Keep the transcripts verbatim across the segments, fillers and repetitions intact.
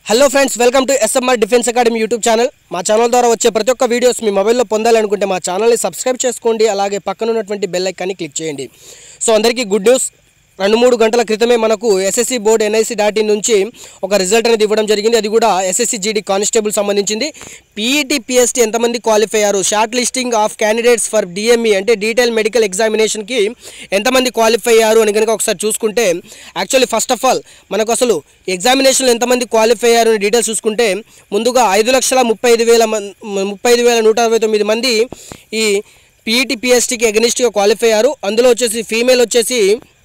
Hello friends, welcome to SMR defence academy YouTube channel. మా channel ద్వారా వచ్చే ప్రతి ఒక్క వీడియోస్ మీ మొబైల్లో పొందాలనుకుంటే మా ఛానల్ని సబ్స్క్రైబ్ చేసుకోండి. అలాగే పక్కన ఉన్నటువంటి బెల్ ఐకాన్ని క్లిక్ చేయండి. సో అందరికీ గుడ్ న్యూస్. రెండు మూడు గంటల క్రితమే మనకు SSC board NIC dot in నుంచి ఒక రిజల్ట్ అనేది ఇవ్వడం జరిగింది. అది కూడా ఎస్ఎస్సి జీడీ కానిస్టేబుల్ సంబంధించింది. పీఈటీ పిఎస్టీ ఎంతమంది క్వాలిఫై అయ్యారు, short listing of candidates for DME అంటే డీటెయిల్ మెడికల్ ఎగ్జామినేషన్కి ఎంతమంది క్వాలిఫై అయ్యారు అని కనుక ఒకసారి చూసుకుంటే, యాక్చువల్లీ ఫస్ట్ ఆఫ్ ఆల్ మనకు అసలు ఎగ్జామినేషన్లో ఎంతమంది క్వాలిఫై అయ్యారు అని డీటెయిల్స్ చూసుకుంటే, ముందుగా ఐదు లక్షల ముప్పై ఐదు వేల ముప్పై ఐదు వేల నూట అరవై తొమ్మిది మంది ఈ పీఈటీ పిఎస్టీకి అగెనిస్ట్గా క్వాలిఫై అయ్యారు. అందులో వచ్చేసి ఫీమేల్ వచ్చేసి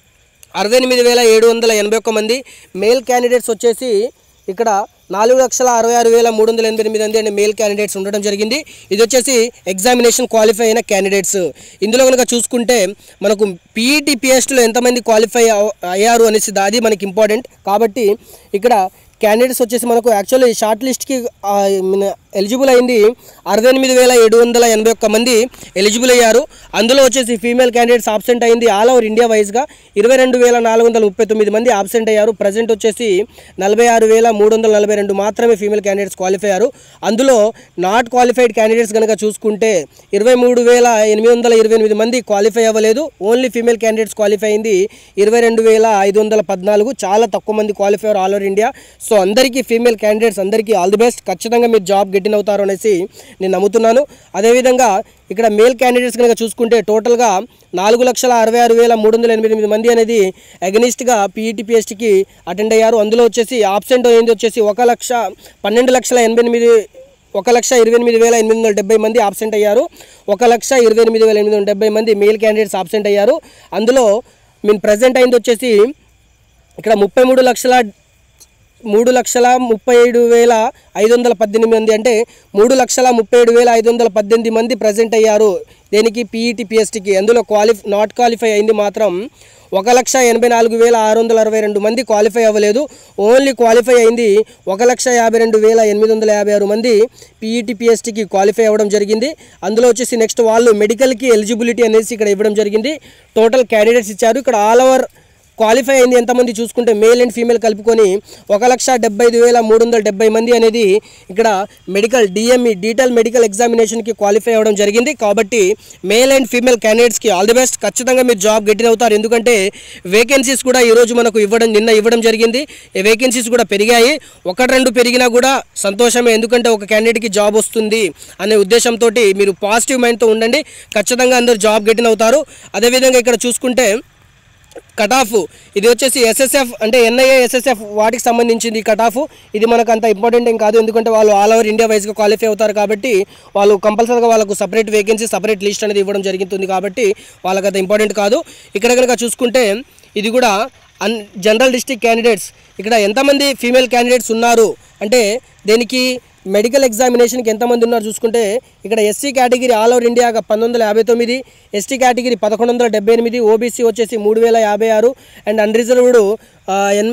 అరవై ఎనిమిది వేల ఏడు వందల ఎనభై ఒక్క మంది, మేల్ క్యాండిడేట్స్ వచ్చేసి ఇక్కడ నాలుగు లక్షల అరవై ఆరు వేల మూడు వందల ఎనభై ఎనిమిది మంది అండ్ మేల్ క్యాండిడేట్స్ ఉండడం జరిగింది. ఇది వచ్చేసి ఎగ్జామినేషన్ క్వాలిఫై అయిన క్యాండిడేట్స్. ఇందులో కనుక చూసుకుంటే మనకు పీఈటీ పిఎస్టీలో ఎంతమంది క్వాలిఫై అయ్యారు అనేసి అది మనకి ఇంపార్టెంట్. కాబట్టి ఇక్కడ క్యాండిడేట్స్ వచ్చేసి మనకు యాక్చువల్లీ షార్ట్ లిస్ట్కి ఎలిజిబుల్ అయింది అరవై ఎనిమిది వేల ఏడు వందల ఎనభై ఒక్క మంది ఎలిజిబుల్ అయ్యారు. అందులో వచ్చేసి ఫీమేల్ క్యాండిడేట్స్ ఆబ్సెంట్ అయింది ఆల్ ఓవర్ ఇండియా వైజ్గా ఇరవై రెండు వేల నాలుగు వందల ముప్పై తొమ్మిది మంది ఆబ్సెంట్ అయ్యారు. ప్రజెంట్ వచ్చేసి నలభై ఆరు వేల మూడు వందల నలభై రెండు మాత్రమే ఫీమేల్ క్యాండిడేట్స్ క్వాలిఫై అయ్యారు. అందులో నాట్ క్వాలిఫైడ్ క్యాండిడేట్స్ కనుక చూసుకుంటే ఇరవై మూడు వేల ఎనిమిది వందల ఇరవై ఎనిమిది మంది క్వాలిఫై అవ్వలేదు. ఓన్లీ ఫీమేల్ క్యాండిడేట్స్ క్వాలిఫై అయింది ఇరవై రెండు వేల ఐదు వందల పద్నాలుగు. చాలా తక్కువ మంది క్వాలిఫై అయ్యారు ఆల్ ఓవర్ ఇండియా. సో అందరికీ ఫీమేల్ క్యాండిడేట్స్ అందరికీ ఆల్ ది బెస్ట్. ఖచ్చితంగా మీరు జాబ్ గెట్టిన్ అవుతారు అనేసి నేను నమ్ముతున్నాను. అదేవిధంగా ఇక్కడ మేల్ క్యాండిడేట్స్ కనుక చూసుకుంటే టోటల్గా నాలుగు లక్షల అరవై ఆరు వేల మూడు వందల ఎనభై ఎనిమిది మంది అనేది అగెనిస్ట్గా పీఈటీ పిఎస్టీకి అటెండ్ అయ్యారు. అందులో వచ్చేసి ఆబ్సెంట్ అయింది వచ్చేసి ఒక లక్ష పన్నెండు లక్షల ఎనభై ఎనిమిది ఒక లక్ష ఇరవై ఎనిమిది వేల ఎనిమిది వందల డెబ్బై మంది ఆబ్సెంట్ అయ్యారు. ఒక లక్ష ఇరవై ఎనిమిది వేల ఎనిమిది వందల డెబ్బై మంది మేల్ క్యాండిడేట్స్ ఆబ్సెంట్ అయ్యారు. అందులో మీన్ ప్రజెంట్ అయింది వచ్చేసి ఇక్కడ ముప్పై మూడు లక్షల మూడు లక్షల ముప్పై ఏడు వేల ఐదు వందల పద్దెనిమిది మంది అంటే మూడు లక్షల ముప్పై ఏడు వేల ఐదు వందల పద్దెనిమిది మంది ప్రజెంట్ అయ్యారు దేనికి పీఈటీ పిఎస్టీకి. అందులో క్వాలిఫై నాట్ క్వాలిఫై అయింది మాత్రం ఒక లక్ష ఎనభై నాలుగు వేల ఆరు వందల అరవై రెండు మంది క్వాలిఫై అవ్వలేదు. ఓన్లీ క్వాలిఫై అయింది ఒక లక్ష యాభై రెండు వేల ఎనిమిది వందల యాభై ఆరు మంది పీఈటీ పిఎస్టీకి క్వాలిఫై అవ్వడం జరిగింది. అందులో వచ్చేసి నెక్స్ట్ వాళ్ళు మెడికల్కి ఎలిజిబిలిటీ అనేసి ఇక్కడ ఇవ్వడం జరిగింది. టోటల్ క్యాండిడేట్స్ ఇచ్చారు. ఇక్కడ ఆల్ ఓవర్ క్వాలిఫై అయింది ఎంతమంది చూసుకుంటే మేల్ అండ్ ఫీమేల్ కలుపుకొని ఒక లక్ష డెబ్బై ఐదు వేల మూడు వందల డెబ్బై మంది అనేది ఇక్కడ మెడికల్ డిఎంఈ డీటెయిల్ మెడికల్ ఎగ్జామినేషన్కి క్వాలిఫై అవ్వడం జరిగింది. కాబట్టి మేల్ అండ్ ఫీమేల్ క్యాండిడేట్స్కి ఆల్ ది బెస్ట్. ఖచ్చితంగా మీరు జాబ్ గెటిన్ అవుతారు. ఎందుకంటే వేకెన్సీస్ కూడా ఈరోజు మనకు ఇవ్వడం నిన్న ఇవ్వడం జరిగింది. వేకెన్సీస్ కూడా పెరిగాయి. ఒకటి రెండు పెరిగినా కూడా సంతోషమే, ఎందుకంటే ఒక క్యాండిడేట్కి జాబ్ వస్తుంది అనే ఉద్దేశంతో మీరు పాజిటివ్ మైండ్తో ఉండండి. ఖచ్చితంగా అందరూ జాబ్ గెటిన్ అవుతారు. అదేవిధంగా ఇక్కడ చూసుకుంటే కట్ ఆఫ్ ఇది వచ్చేసి ఎస్ఎస్ఎఫ్ అంటే ఎన్ఐఏ ఎస్ఎస్ఎఫ్ వాటికి సంబంధించింది కట్ ఆఫ్. ఇది మనకు అంత ఇంపార్టెంట్ ఏం కాదు, ఎందుకంటే వాళ్ళు ఆల్ ఓవర్ ఇండియా వైజ్గా క్వాలిఫై అవుతారు. కాబట్టి వాళ్ళు కంపల్సరీగా వాళ్ళకు సపరేట్ వేకెన్సీ సపరేట్ లిస్ట్ అనేది ఇవ్వడం జరుగుతుంది. కాబట్టి వాళ్ళకి అంత ఇంపార్టెంట్ కాదు. ఇక్కడ కనుక చూసుకుంటే ఇది కూడా అన్ జనరల్ డిస్ట్రిక్ట్ క్యాండిడేట్స్ ఇక్కడ ఎంతమంది ఫీమేల్ క్యాండిడేట్స్ ఉన్నారు అంటే దేనికి మెడికల్ ఎగ్జామినేషన్కి ఎంతమంది ఉన్నారు చూసుకుంటే ఇక్కడ ఎస్సీ కేటగిరీ ఆల్ ఓవర్ ఇండియాగా పంతొమ్మిది వందల యాభై తొమ్మిది, ఎస్టీ కేటగిరీ పదకొండు వందల డెబ్బై ఎనిమిది, ఓబీసీ వచ్చేసి మూడు వేల యాభై ఆరు అండ్ అన్రిజర్వ్డ్ ఎన్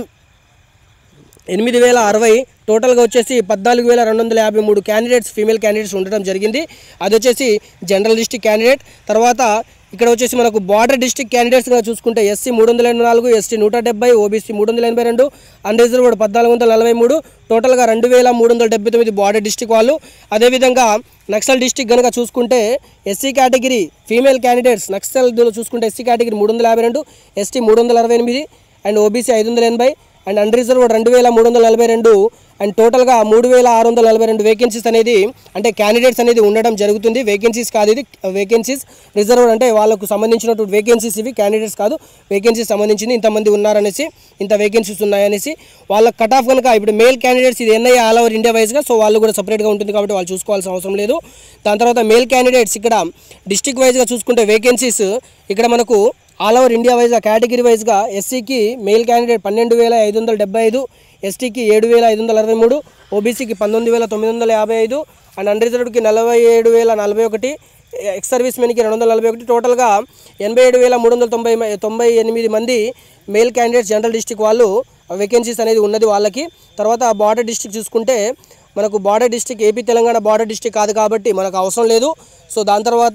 ఎనిమిది వేల అరవై టోటల్గా వచ్చేసి పద్నాలుగు వేల రెండు వందల యాభై మూడు క్యాండిడేట్స్ ఫీమేల్ క్యాండిడేట్స్ ఉండడం జరిగింది. అది వచ్చేసి జనరల్ డిస్ట్రిక్ట్ క్యాండిడేట్. తర్వాత ఇక్కడ వచ్చేసి మనకు బార్డర్ డిస్ట్రిక్ట్ క్యాండిడేట్స్గా చూసుకుంటే ఎస్సీ మూడు వందల ఎనభై నాలుగు, ఎస్టీ నూట డెబ్బై, ఓబీసీ మూడు వందల ఎనభై రెండు, అన్రిజర్వ్డ్ పద్నాలుగు వందల నలభై మూడు టోటల్గా రెండు వేల మూడు వందల డెబ్బై తొమ్మిది బార్డర్ డిస్ట్రిక్ట్ వాళ్ళు. అదేవిధంగా నక్సల్ డిస్ట్రిక్ట్ కనుక చూసుకుంటే SC category female candidates Naxal చూసుకుంటే ఎస్సీ కేటగిరీ మూడు వందల యాభై రెండు, ఎస్టీ మూడు వందల అరవై ఎనిమిది అండ్ ఓబీసీ ఐదు వందల ఎనభై అండ్ అన్రిజర్వ్డ్ రెండు వేల మూడు వందల నలభై రెండు అండ్ టోటల్గా మూడు వేల ఆరు వందల నలభై రెండు వేకెన్సీస్ అనేది అంటే క్యాండిడేట్స్ అనేది ఉండడం జరుగుతుంది. వేకెన్సీస్ కాదు, ఇది వేకెన్సీస్. రిజర్వ్డ్ అంటే వాళ్ళకు సంబంధించినటువంటి వేకెన్సీస్ ఇవి, క్యాండిడేట్స్ కాదు. వేకెన్సీస్ సంబంధించింది ఇంతమంది ఉన్నారనేసి, ఇంత వేకెన్సీస్ ఉన్నాయనేసి వాళ్ళ కట్ ఆఫ్ కనుక ఇప్పుడు మేల్ క్యాండిడేట్స్ ఇది ఎన్ఐ ఆల్ ఓవర్ ఇండియా వైజ్గా, సో వాళ్ళు కూడా సపరేట్గా ఉంటుంది కాబట్టి వాళ్ళు చూసుకోవాల్సిన అవసరం లేదు. దాని తర్వాత మేల్ క్యాండిడేట్స్ ఇక్కడ డిస్ట్రిక్ట్ వైజ్గా చూసుకుంటే వేకెన్సీస్ ఇక్కడ మనకు ఆల్ ఓవర్ ఇండియా వైజ్గా కేటగిరీ వైజ్గా ఎస్సీకి మేల్ క్యాండిడేట్ పన్నెండు వేల ఐదు వందల డెబ్బై ఐదు, ఎస్టీకి ఏడు వేల ఐదు వందల అరవై మూడు, ఓబీసీకి పంతొమ్మిది వేల తొమ్మిది వందల యాభై ఐదు అండ్ అన్రిజర్వ్డ్కి నలభై ఏడు వేల నలభై ఒకటి, ఎక్స్ సర్వీస్ మెన్కి రెండు వందల నలభై ఒకటి టోటల్గా ఎనభై ఏడు వేల మూడు వందల తొంభై తొంభై ఎనిమిది మంది మేల్ క్యాండిడేట్స్ జనరల్ డిస్ట్రిక్ట్ వాళ్ళు వేకెన్సీస్ అనేది ఉన్నది వాళ్ళకి. తర్వాత బార్డర్ డిస్ట్రిక్ట్ చూసుకుంటే మనకు border district AP Telangana border district కాదు కాబట్టి మనకు అవసరం లేదు. సో దాని తర్వాత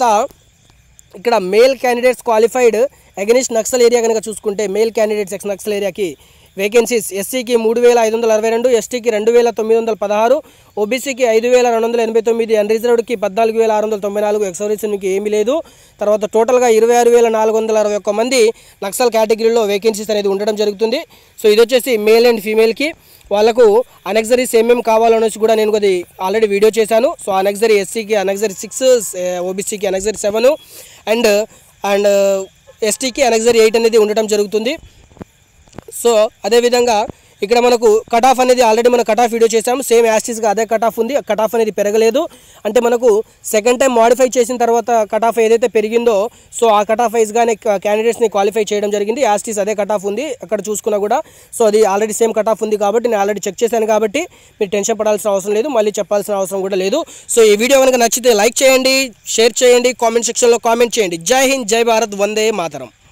ఇక్కడ male candidates qualified against Naxal area కనుక చూసుకుంటే మేల్ క్యాండిడేట్స్ ఎక్స్ నక్సల్ ఏరియాకి వేకెన్సీస్ ఎస్సీకి మూడు వేల ఐదు వందల అరవై రెండు, ఎస్టీకి రెండు వేల తొమ్మిది వందల పదహారు, ఓబీసీకి ఐదు వేల రెండు వందల ఎనభై తొమ్మిది, అన్రిజర్వ్డ్కి పద్నాలుగు వేల ఆరు వందల తొంభై నాలుగు, ఎక్సర్వీస్కి ఏమీ లేదు. తర్వాత టోటల్గా ఇరవై ఆరు వేల నాలుగు వందల అరవై ఒక్క మంది నక్సల్ కేటగిరీలో వేకెన్సీస్ అనేది ఉండడం జరుగుతుంది. సో ఇది వచ్చేసి మేల్ అండ్ ఫీమేల్కి. వాళ్ళకు అనెక్సరీస్ ఏమేమి కావాలనేసి కూడా నేను కొద్ది ఆల్రెడీ వీడియో చేశాను. సో అనెక్సరీ ఎస్సీకి అనెక్సరీ సిక్స్, ఓబీసీకి అనెక్సరీ సెవెన్ అండ్ అండ్ ఎస్టీకి అనెక్సరీ ఎయిట్ అనేది ఉండటం జరుగుతుంది. సో అదేవిధంగా ఇక్కడ మనకు కట్ ఆఫ్ అనేది ఆల్రెడీ మనం కట్ ఆఫ్ వీడియో చేసాము. సేమ్ యాస్టీస్గా అదే కట్ ఆఫ్ ఉంది. కట్ ఆఫ్ అనేది పెరగలేదు. అంటే మనకు సెకండ్ టైం మాడిఫై చేసిన తర్వాత కట్ ఆఫ్ ఏదైతే పెరిగిందో సో ఆ కట్ ఆఫ్ వైజ్గానే క్యాండిడేట్స్ని క్వాలిఫై చేయడం జరిగింది. యాస్టీస్ అదే కట్ ఆఫ్ ఉంది అక్కడ చూసుకున్నా కూడా. సో అది ఆల్రెడీ సేమ్ కట్ ఆఫ్ ఉంది కాబట్టి నేను ఆల్రెడీ చెక్ చేశాను కాబట్టి మీరు టెన్షన్ పడాల్సిన అవసరం లేదు, మళ్ళీ చెప్పాల్సిన అవసరం కూడా లేదు. సో ఈ వీడియో కనుక నచ్చితే లైక్ చేయండి, షేర్ చేయండి, కామెంట్ సెక్షన్లో కామెంట్ చేయండి. జై హింద్, జై భారత్, వందే మాతరం.